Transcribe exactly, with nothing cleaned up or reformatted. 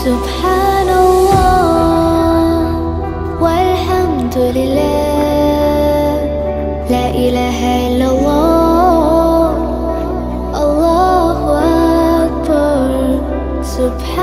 سبحان الله والحمد لله، لا إله إلا الله، الله أكبر. سبحان